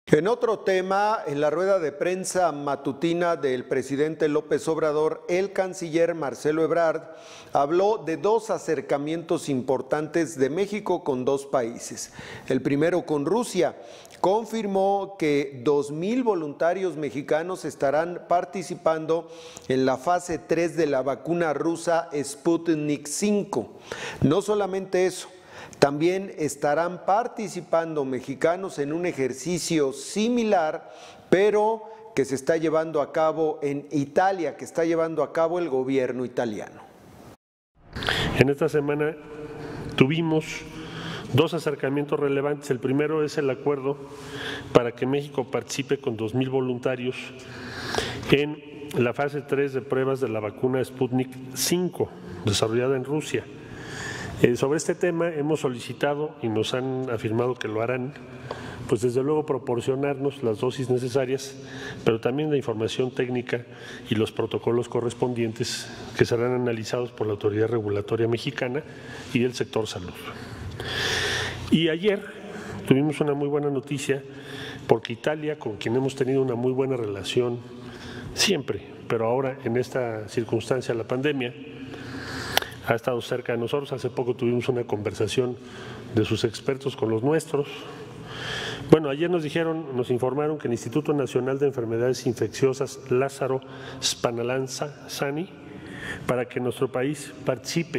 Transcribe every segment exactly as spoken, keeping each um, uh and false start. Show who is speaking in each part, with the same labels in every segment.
Speaker 1: En otro tema, en la rueda de prensa matutina del presidente López Obrador, el canciller Marcelo Ebrard habló de dos acercamientos importantes de México con dos países. El primero con Rusia. Confirmó que dos mil voluntarios mexicanos estarán participando en la fase tres de la vacuna rusa Sputnik cinco. No solamente eso, también estarán participando mexicanos en un ejercicio similar, pero que se está llevando a cabo en Italia, que está llevando a cabo el gobierno italiano.
Speaker 2: En esta semana tuvimos dos acercamientos relevantes. El primero es el acuerdo para que México participe con dos mil voluntarios en la fase tres de pruebas de la vacuna Sputnik cinco, desarrollada en Rusia. Eh, sobre este tema hemos solicitado y nos han afirmado que lo harán, pues desde luego proporcionarnos las dosis necesarias, pero también la información técnica y los protocolos correspondientes que serán analizados por la Autoridad Regulatoria Mexicana y del sector salud. Y ayer tuvimos una muy buena noticia porque Italia, con quien hemos tenido una muy buena relación siempre, pero ahora en esta circunstancia, la pandemia, ha estado cerca de nosotros. Hace poco tuvimos una conversación de sus expertos con los nuestros. Bueno, ayer nos dijeron, nos informaron que el Instituto Nacional de Enfermedades Infecciosas Lázaro Spallanzani, para que nuestro país participe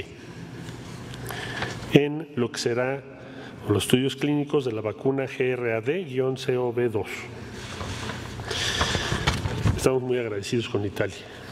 Speaker 2: en lo que será los estudios clínicos de la vacuna G R A D C O V dos. Estamos muy agradecidos con Italia.